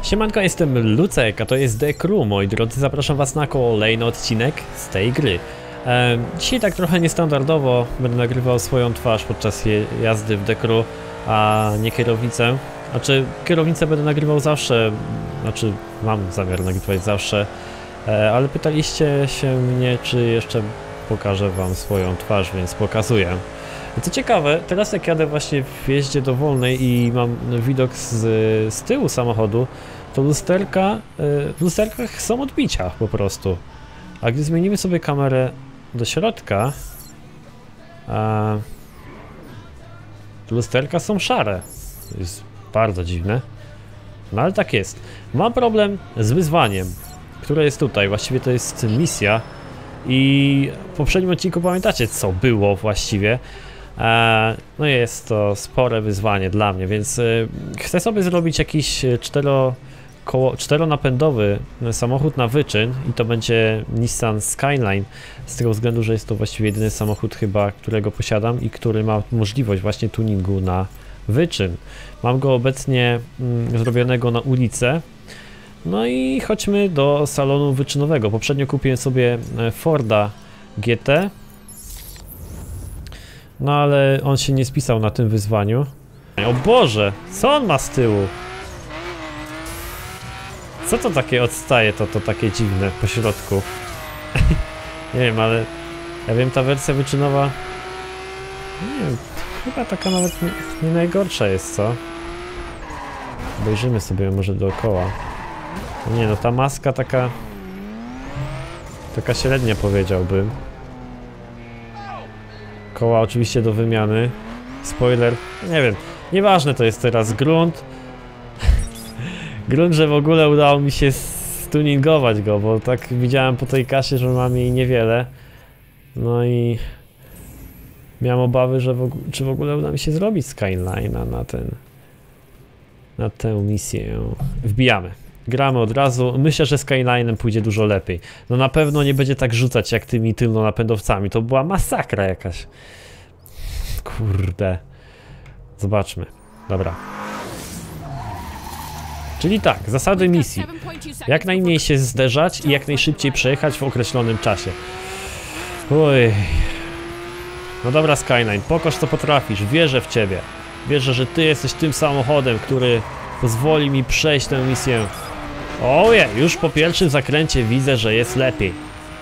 Siemanko, jestem Lucek, a to jest The Crew. Moi drodzy, zapraszam was na kolejny odcinek z tej gry. Dzisiaj tak trochę niestandardowo będę nagrywał swoją twarz podczas jazdy w The Crew, a nie kierownicę. Znaczy, kierownicę będę nagrywał zawsze, znaczy mam zamiar nagrywać zawsze, ale pytaliście się mnie, czy jeszcze pokażę wam swoją twarz, więc pokazuję. Co ciekawe, teraz jak jadę właśnie w jeździe dowolnej i mam widok z tyłu samochodu, to lusterka, w lusterkach są odbicia po prostu. A gdy zmienimy sobie kamerę do środka, to lusterka są szare. To jest bardzo dziwne. No ale tak jest. Mam problem z wyzwaniem, które jest tutaj. Właściwie to jest misja. I w poprzednim odcinku pamiętacie, co było właściwie. No jest to spore wyzwanie dla mnie, więc chcę sobie zrobić jakiś czteronapędowy samochód na wyczyn i to będzie Nissan Skyline, z tego względu, że jest to właściwie jedyny samochód chyba, którego posiadam i który ma możliwość właśnie tuningu na wyczyn. Mam go obecnie zrobionego na ulicę. No i chodźmy do salonu wyczynowego. Poprzednio kupiłem sobie Forda GT. No ale on się nie spisał na tym wyzwaniu. O Boże, co on ma z tyłu? Co to takie odstaje, to takie dziwne po środku? Nie wiem, ale ja wiem, ta wersja wyczynowa, nie wiem, chyba taka nawet nie najgorsza jest, co? Obejrzymy sobie ją może dookoła. Nie no, ta maska taka średnia, powiedziałbym. Koła oczywiście do wymiany. Spoiler, nie wiem, nieważne to jest teraz grunt. Grunt, że w ogóle udało mi się stuningować go, bo tak widziałem po tej kasie, że mam jej niewiele. No i miałem obawy, że czy w ogóle uda mi się zrobić Skyline'a na tę misję. Wbijamy. Gramy od razu. Myślę, że Skyline'em pójdzie dużo lepiej. No na pewno nie będzie tak rzucać jak tymi tylnonapędowcami. To była masakra jakaś. Kurde. Zobaczmy. Dobra. Czyli tak, zasady misji. Jak najmniej się zderzać i jak najszybciej przejechać w określonym czasie. Oj. No dobra, Skyline, pokaż co potrafisz. Wierzę w ciebie. Wierzę, że ty jesteś tym samochodem, który pozwoli mi przejść tę misję. Oje, już po pierwszym zakręcie widzę, że jest lepiej.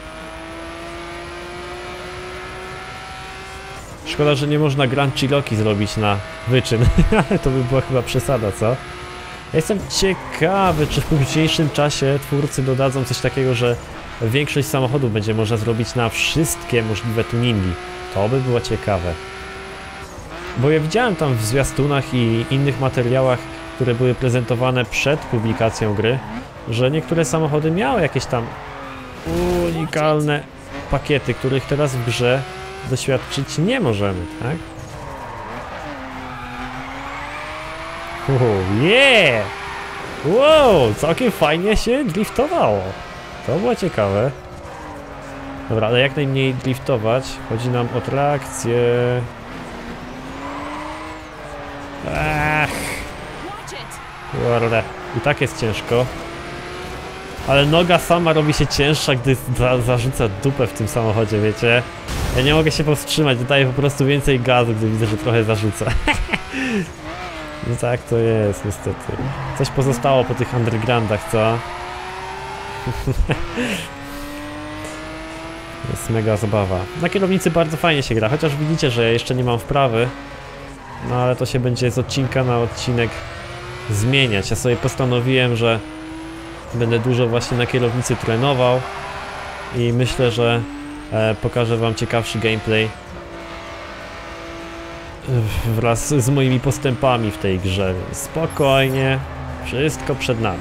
Szkoda, że nie można Grand Cherokee zrobić na wyczyn, ale to by była chyba przesada, co? Ja jestem ciekawy, czy w późniejszym czasie twórcy dodadzą coś takiego, że większość samochodów będzie można zrobić na wszystkie możliwe tuningi. To by było ciekawe. Bo ja widziałem tam w zwiastunach i innych materiałach, które były prezentowane przed publikacją gry, że niektóre samochody miały jakieś tam unikalne pakiety, których teraz w grze doświadczyć nie możemy, tak? Yeah! Wow, całkiem fajnie się driftowało. To było ciekawe. Dobra, ale jak najmniej driftować. Chodzi nam o trakcję. Ach! Kurde, i tak jest ciężko. Ale noga sama robi się cięższa, gdy zarzuca dupę w tym samochodzie, wiecie? Ja nie mogę się powstrzymać, dodaję po prostu więcej gazu, gdy widzę, że trochę zarzuca. No tak to jest, niestety. Coś pozostało po tych undergroundach, co? Jest mega zabawa. Na kierownicy bardzo fajnie się gra, chociaż widzicie, że ja jeszcze nie mam wprawy. No ale to się będzie z odcinka na odcinek zmieniać. Ja sobie postanowiłem, że będę dużo właśnie na kierownicy trenował i myślę, że pokażę wam ciekawszy gameplay wraz z moimi postępami w tej grze. Spokojnie, wszystko przed nami.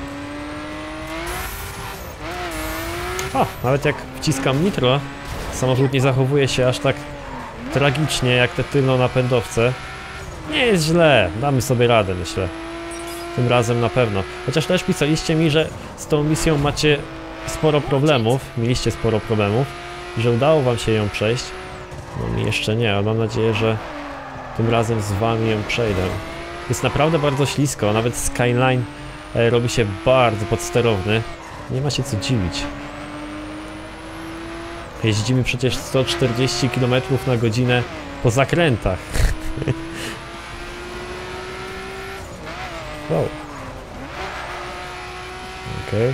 O, nawet jak wciskam nitro, samochód nie zachowuje się aż tak tragicznie jak te tylnonapędowce. Nie jest źle, damy sobie radę, myślę. Tym razem na pewno. Chociaż też pisaliście mi, że z tą misją macie sporo problemów. Mieliście sporo problemów. Że udało wam się ją przejść. No mi jeszcze nie, ale mam nadzieję, że tym razem z wami ją przejdę. Jest naprawdę bardzo ślisko, nawet Skyline robi się bardzo podsterowny. Nie ma się co dziwić. Jeździmy przecież 140 km na godzinę po zakrętach. Wow. Okej.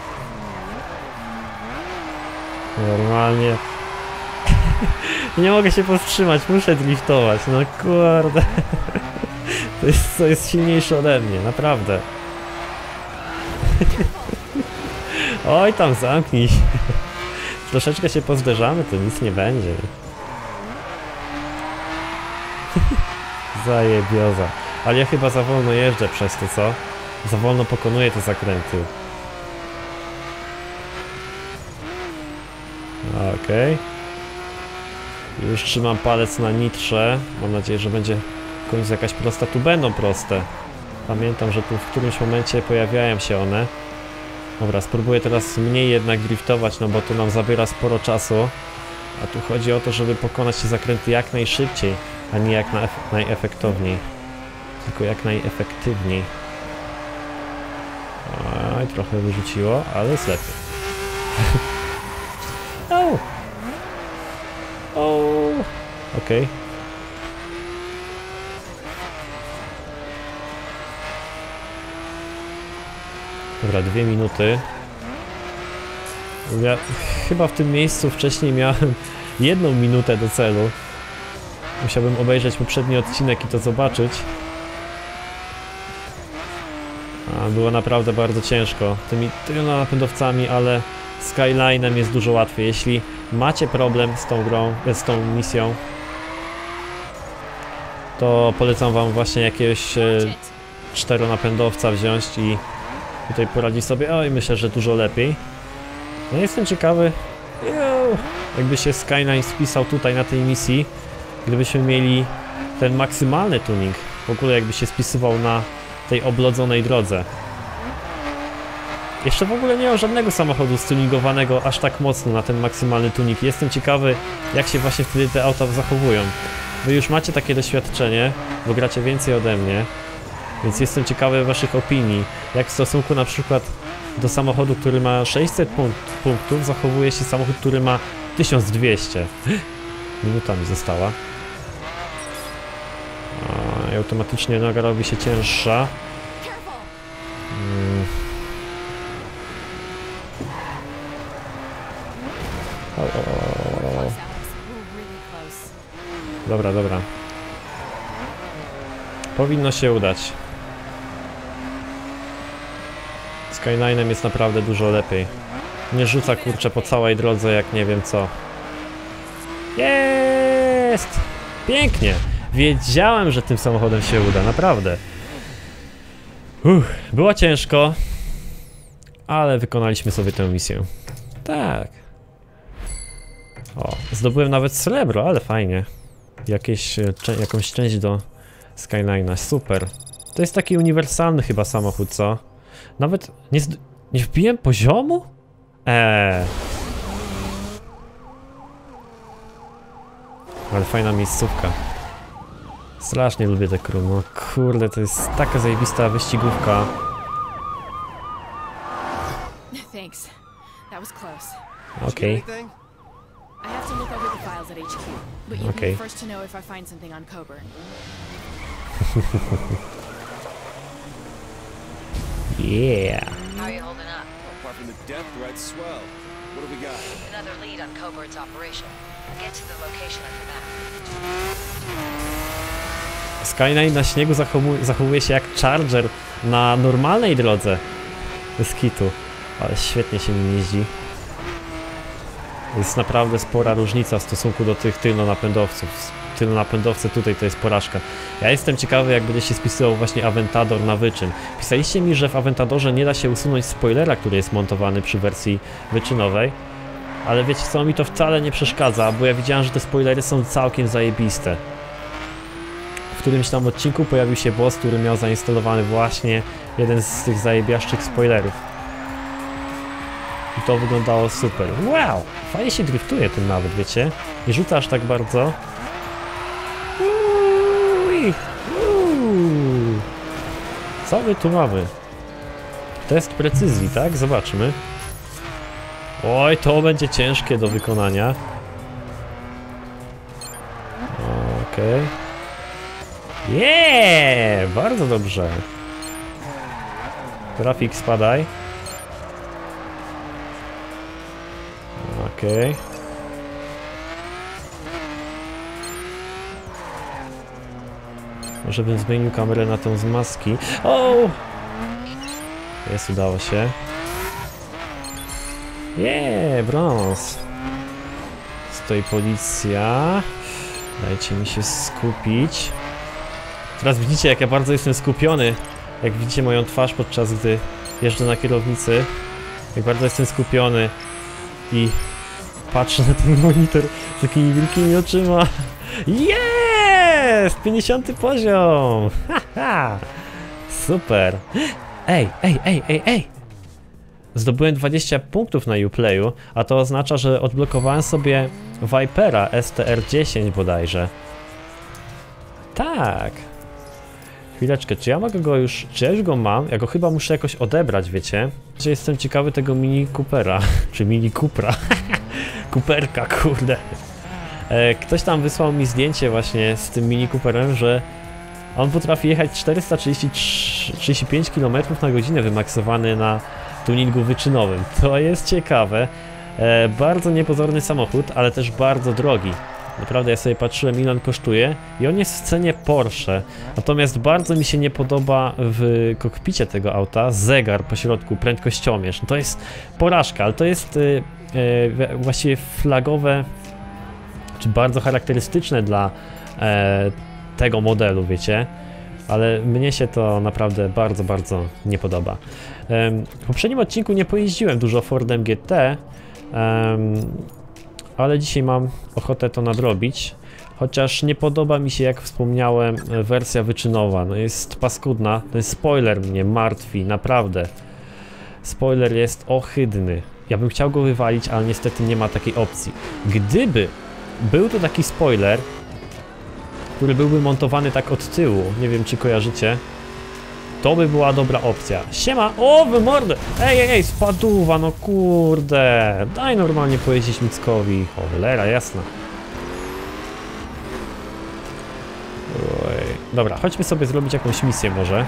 Normalnie. Nie mogę się powstrzymać, muszę driftować, no kurde. To jest silniejsze ode mnie, naprawdę. Oj, tam zamknij się. Troszeczkę się pozderzamy, to nic nie będzie. Zajebioza. Ale ja chyba za wolno jeżdżę przez to, co? Za wolno pokonuję te zakręty. Okej. Już trzymam palec na nitrze. Mam nadzieję, że będzie w końcu jakaś prosta. Tu będą proste. Pamiętam, że tu w którymś momencie pojawiają się one. Dobra, spróbuję teraz mniej jednak driftować, no bo to nam zabiera sporo czasu. A tu chodzi o to, żeby pokonać te zakręty jak najszybciej, a nie jak najefektowniej. Tylko jak najefektywniej. Oj, trochę wyrzuciło, ale jest lepiej. O! O! Okej. Dobra, 2 minuty. Ja chyba w tym miejscu wcześniej miałem 1 minutę do celu. Musiałbym obejrzeć poprzedni odcinek i to zobaczyć. Było naprawdę bardzo ciężko tymi tyloma napędowcami, ale Skyline'em jest dużo łatwiej. Jeśli macie problem z tą grą, z tą misją, to polecam wam właśnie jakiegoś 4-napędowca wziąć i tutaj poradzić sobie. Oj, myślę, że dużo lepiej. No jestem ciekawy, jakby się Skyline spisał tutaj na tej misji, gdybyśmy mieli ten maksymalny tuning, w ogóle jakby się spisywał na tej oblodzonej drodze. Jeszcze w ogóle nie mam żadnego samochodu stuningowanego aż tak mocno na ten maksymalny tuning. Jestem ciekawy, jak się właśnie wtedy te auta zachowują. Wy już macie takie doświadczenie, bo gracie więcej ode mnie, więc jestem ciekawy waszych opinii. Jak w stosunku na przykład do samochodu, który ma 600 punktów, zachowuje się samochód, który ma 1200. Minuta mi została. I automatycznie noga robi się cięższa. Dobra, dobra. Powinno się udać. Skyline'em jest naprawdę dużo lepiej. Nie rzuca kurczę po całej drodze jak nie wiem co. Jest! Pięknie! Wiedziałem, że tym samochodem się uda, naprawdę. Było ciężko, ale wykonaliśmy sobie tę misję. Tak. O, zdobyłem nawet srebro, ale fajnie. Jakąś część do Skyline'a, super. To jest taki uniwersalny chyba samochód, co? Nawet nie wbiłem poziomu? Ale fajna miejscówka. Strasznie lubię te crew, no kurde, to jest taka zajebista wyścigówka. Okej. Okej. Yeah. How are you holding up? Apart from the death threat, swell. What do we got? Another lead on Coburn's operation. Get to the location after that. Skyline na śniegu zachowuje się jak Charger na normalnej drodze. Bez kitu. Ale świetnie się nim jeździ. Jest naprawdę spora różnica w stosunku do tych tylnonapędowców. Tylnonapędowcy tutaj to jest porażka. Ja jestem ciekawy, jak będzie się spisywał właśnie Aventador na wyczyn. Pisaliście mi, że w Aventadorze nie da się usunąć spoilera, który jest montowany przy wersji wyczynowej. Ale wiecie co, mi to wcale nie przeszkadza, bo ja widziałem, że te spoilery są całkiem zajebiste. W którymś tam odcinku pojawił się boss, który miał zainstalowany właśnie jeden z tych zajebiaszczych spoilerów. I to wyglądało super. Wow! Fajnie się driftuje tym nawet, wiecie? Nie rzuca aż tak bardzo. Co my tu mamy? Test precyzji, tak? Zobaczmy. Oj, to będzie ciężkie do wykonania. Okej. Bardzo dobrze. Trafik, spadaj. Okej. Może bym zmienił kamerę na tą z maski. O! Jest, udało się. Brąz. Stoi policja. Dajcie mi się skupić. Teraz widzicie, jak ja bardzo jestem skupiony. Jak widzicie moją twarz, podczas gdy jeżdżę na kierownicy. Jak bardzo jestem skupiony. I patrzę na ten monitor z takimi wielkimi oczyma. Jest! 50 poziom! Haha! Super! Ej! Zdobyłem 20 punktów na Uplayu, a to oznacza, że odblokowałem sobie Vipera STR-10 bodajże. Tak! Chwileczkę, czy ja mogę go już... Czy ja już go mam? Ja go chyba muszę jakoś odebrać, wiecie? Że jestem ciekawy tego Mini Coopera. Czy Mini Coopera. Cooperka, kurde. Ktoś tam wysłał mi zdjęcie właśnie z tym Mini Cooperem, że on potrafi jechać 435 km na godzinę wymaksowany na tuningu wyczynowym. To jest ciekawe. Bardzo niepozorny samochód, ale też bardzo drogi. Naprawdę, ja sobie patrzyłem, ile on kosztuje i on jest w cenie Porsche. Natomiast bardzo mi się nie podoba w kokpicie tego auta zegar po środku, prędkościomierz. To jest porażka, ale to jest właściwie flagowe, czy bardzo charakterystyczne dla tego modelu, wiecie. Ale mnie się to naprawdę bardzo nie podoba. W poprzednim odcinku nie pojeździłem dużo Fordem GT, ale dzisiaj mam ochotę to nadrobić. Chociaż nie podoba mi się, jak wspomniałem, wersja wyczynowa. No jest paskudna. Ten spoiler mnie martwi, naprawdę. Spoiler jest ohydny. Ja bym chciał go wywalić, ale niestety nie ma takiej opcji. Gdyby był to taki spoiler, który byłby montowany tak od tyłu, nie wiem, czy kojarzycie, to by była dobra opcja. Siema! O, wy mordę! Ej, spaduwa, no kurde! Daj normalnie pojeździć Mickowi. Cholera, jasna. Oj. Dobra, chodźmy sobie zrobić jakąś misję może.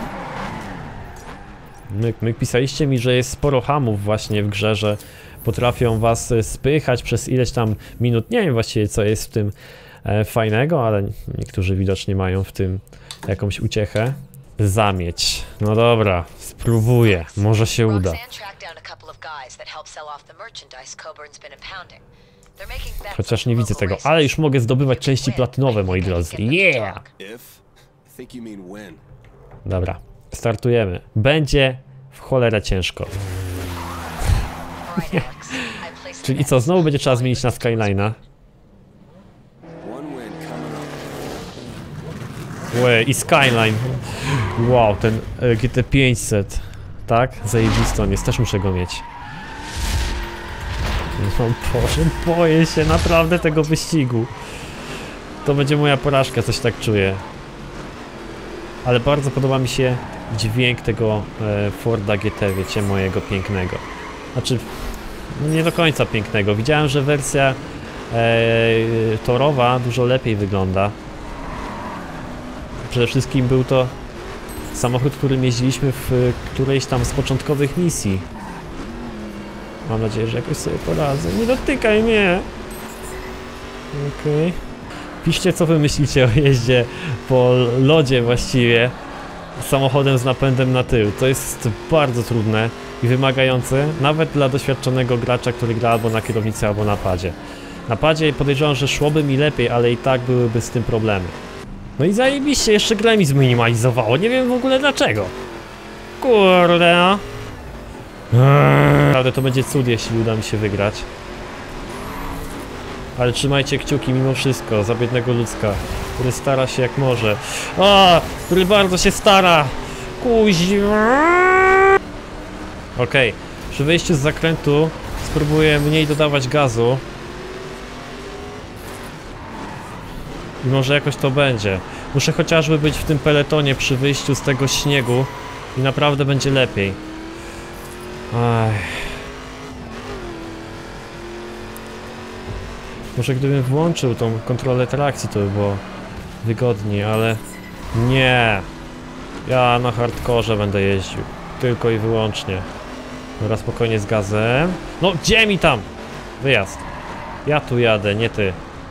Pisaliście mi, że jest sporo hamów właśnie w grze, że potrafią was spychać przez ileś tam minut. Nie wiem właściwie, co jest w tym fajnego, ale niektórzy widocznie mają w tym jakąś uciechę. Zamieć. No dobra, spróbuję. Może się uda. Chociaż nie widzę tego, ale już mogę zdobywać części platynowe, moi drodzy. Yeah! Dobra, startujemy. Będzie w cholerę ciężko. Czyli co, znowu będzie trzeba zmienić na Skyline'a? I Skyline. Wow, ten GT500. Tak? Zajebisty on jest, też muszę go mieć. No Boże, boję się naprawdę tego wyścigu. To będzie moja porażka, coś tak czuję. Ale bardzo podoba mi się dźwięk tego Forda GT, wiecie, mojego pięknego. Znaczy, nie do końca pięknego. Widziałem, że wersja torowa dużo lepiej wygląda. Przede wszystkim był to samochód, którym jeździliśmy w którejś tam z początkowych misji. Mam nadzieję, że jakoś sobie poradzę. Nie dotykaj mnie! Okej. Piszcie, co wy myślicie o jeździe po lodzie właściwie samochodem z napędem na tył. To jest bardzo trudne i wymagające, nawet dla doświadczonego gracza, który gra albo na kierownicy, albo na padzie. Na padzie podejrzewam, że szłoby mi lepiej, ale i tak byłyby z tym problemy. No i zajebiście, jeszcze grę mi zminimalizowało, nie wiem w ogóle dlaczego. Kurde. Naprawdę to będzie cud, jeśli uda mi się wygrać. Ale trzymajcie kciuki mimo wszystko za biednego ludzka, który stara się jak może. Który bardzo się stara. Kuźwa. Okej, przy wyjściu z zakrętu spróbuję mniej dodawać gazu. I może jakoś to będzie. Muszę chociażby być w tym peletonie przy wyjściu z tego śniegu i naprawdę będzie lepiej. Aj. Może gdybym włączył tą kontrolę trakcji, to by było wygodniej, ale nie. Ja na hardkorze będę jeździł. Tylko i wyłącznie. Dobra, spokojnie z gazem. No, gdzie mi tam? Wyjazd. Ja tu jadę, nie ty.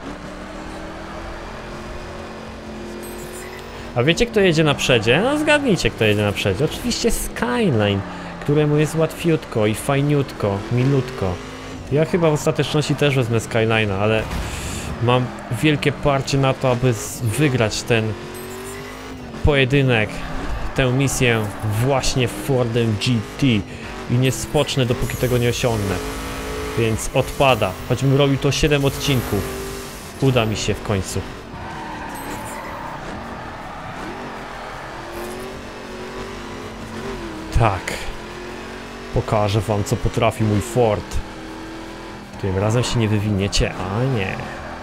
A wiecie, kto jedzie na przodzie? No zgadnijcie, kto jedzie na przodzie. Oczywiście Skyline, któremu jest łatwiutko i fajniutko, milutko. Ja chyba w ostateczności też wezmę Skyline'a, ale mam wielkie parcie na to, aby wygrać ten pojedynek, tę misję właśnie Fordem GT i nie spocznę, dopóki tego nie osiągnę. Więc odpada, choćbym robił to 7 odcinków. Uda mi się w końcu. Tak. Pokażę wam, co potrafi mój Ford. Tym razem się nie wywiniecie, a nie.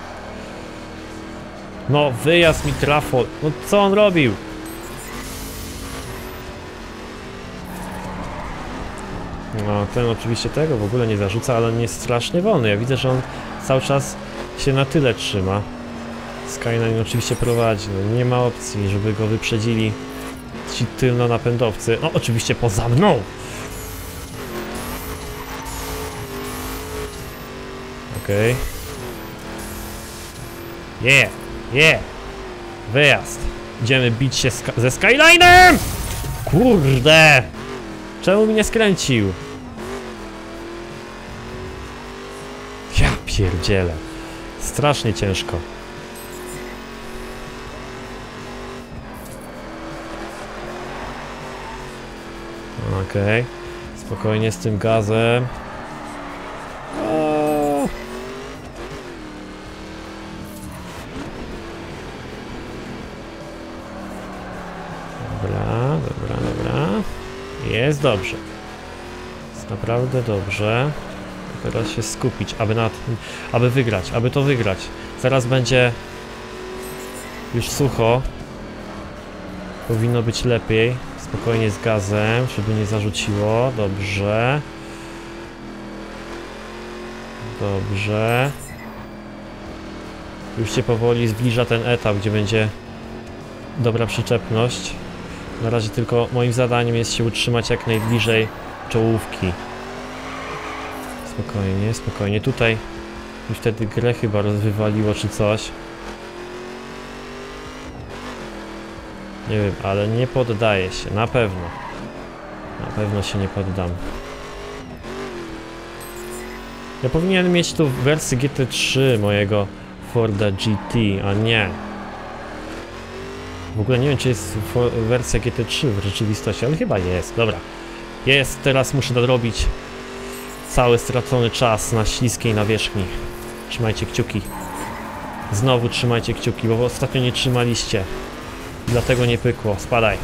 No, wyjazd mi trafo. No, co on robił? No, ten oczywiście tego w ogóle nie zarzuca, ale on jest strasznie wolny. Ja widzę, że on cały czas się na tyle trzyma. Skyline oczywiście prowadzi. No, nie ma opcji, żeby go wyprzedzili ci tylnonapędowcy. No, oczywiście poza mną. Okej. Wyjazd. Idziemy bić się ze Skyline'em! Kurde! Czemu mi nie skręcił? Ja pierdzielę. Strasznie ciężko. Okej. Spokojnie z tym gazem. Dobra. Jest dobrze. Jest naprawdę dobrze. Teraz się skupić, aby wygrać, aby to wygrać. Zaraz będzie już sucho. Powinno być lepiej. Spokojnie z gazem, żeby nie zarzuciło. Dobrze. Dobrze. Już się powoli zbliża ten etap, gdzie będzie dobra przyczepność. Na razie tylko moim zadaniem jest się utrzymać jak najbliżej czołówki. Spokojnie, spokojnie. Tutaj już wtedy grę chyba rozwywaliło czy coś. Nie wiem, ale nie poddaję się, na pewno. Na pewno się nie poddam. Ja powinienem mieć tu wersję GT3 mojego Forda GT, a nie. W ogóle nie wiem, czy jest wersja GT3 w rzeczywistości, ale chyba jest. Dobra. Jest, teraz muszę nadrobić cały stracony czas na śliskiej nawierzchni. Trzymajcie kciuki. Znowu trzymajcie kciuki, bo ostatnio nie trzymaliście. Dlatego nie pykło. Spadaj.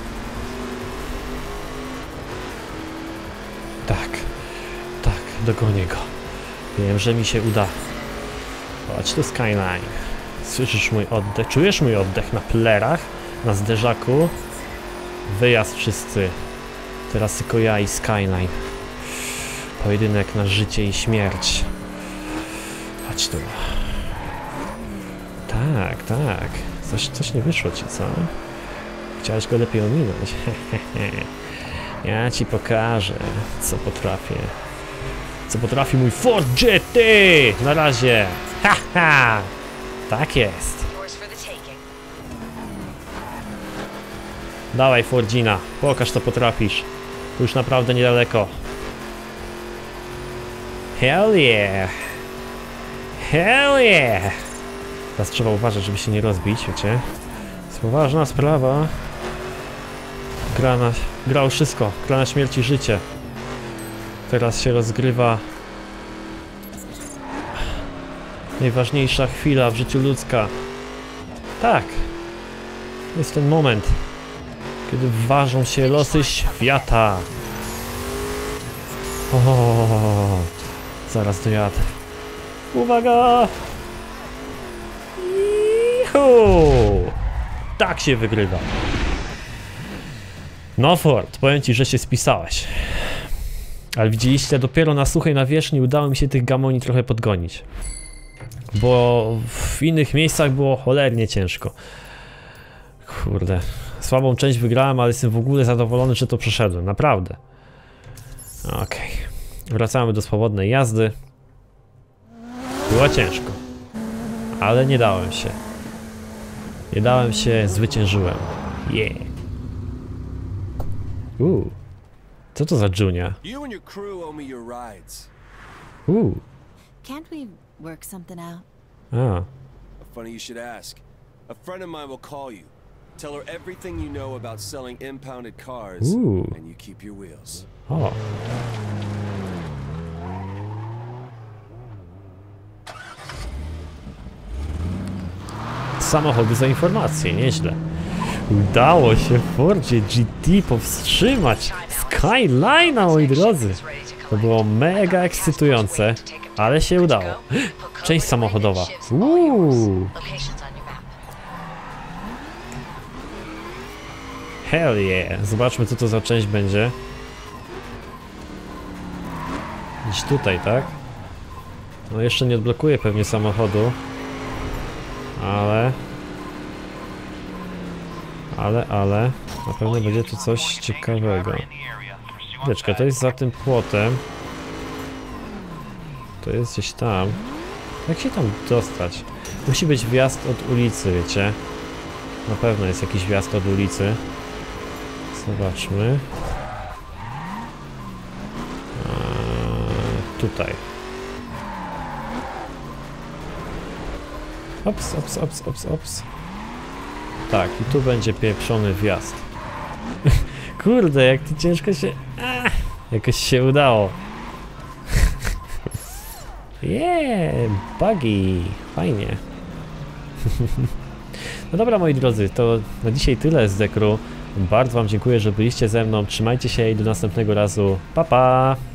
Tak. Tak, dogonię go. Wiem, że mi się uda. Chodź tu, Skyline. Słyszysz mój oddech? Czujesz mój oddech na plerach? Na zderzaku? Wyjazd wszyscy. Teraz tylko ja i Skyline. Pojedynek na życie i śmierć. Chodź tu. Tak, tak. Coś nie wyszło ci, co? Chciałeś go lepiej ominąć. Ja ci pokażę, co potrafię. Co potrafi mój Ford GT! Na razie! Haha! Tak jest. Dawaj, Fordzina, pokaż, co potrafisz. Tu już naprawdę niedaleko. Hell yeah! Hell yeah! Teraz trzeba uważać, żeby się nie rozbić, wiecie? Jest poważna sprawa. Gra o wszystko. Gra na śmierć i życie. Teraz się rozgrywa najważniejsza chwila w życiu ludzka. Tak. Jest ten moment, kiedy ważą się losy świata. O, zaraz dojadę. Uwaga! Ihu! Tak się wygrywa. No Ford, powiem ci, że się spisałeś. Ale widzieliście, dopiero na suchej nawierzchni udało mi się tych gamoni trochę podgonić. Bo w innych miejscach było cholernie ciężko. Kurde. Słabą część wygrałem, ale jestem w ogóle zadowolony, że to przeszedłem. Naprawdę. Okej. Wracamy do swobodnej jazdy. Było ciężko. Ale nie dałem się. Nie dałem się, zwyciężyłem. Yeah. Co to za Junia? Can't we work something out? Funny you should ask. A friend of mine will call you. Tell her everything you know about selling impounded cars, and you keep your wheels. O. Samochody za informacje, nieźle. Udało się w Fordzie GT powstrzymać Skyline'a, moi drodzy. To było mega ekscytujące, ale się udało. Część samochodowa. Hell yeah. Zobaczmy, co to za część będzie. Gdzieś tutaj, tak? No jeszcze nie odblokuję pewnie samochodu. Ale na pewno będzie tu coś ciekawego. Wieczka, to jest za tym płotem. To jest gdzieś tam. Jak się tam dostać? Musi być wjazd od ulicy, wiecie? Na pewno jest jakiś wjazd od ulicy. Zobaczmy. Tutaj. Ops. Tak, i tu będzie pieprzony wjazd. Kurde, jak to ciężko się... jakoś się udało. Buggy. Fajnie. No dobra, moi drodzy, to na dzisiaj tyle z The Crew. Bardzo wam dziękuję, że byliście ze mną. Trzymajcie się i do następnego razu. Pa, pa!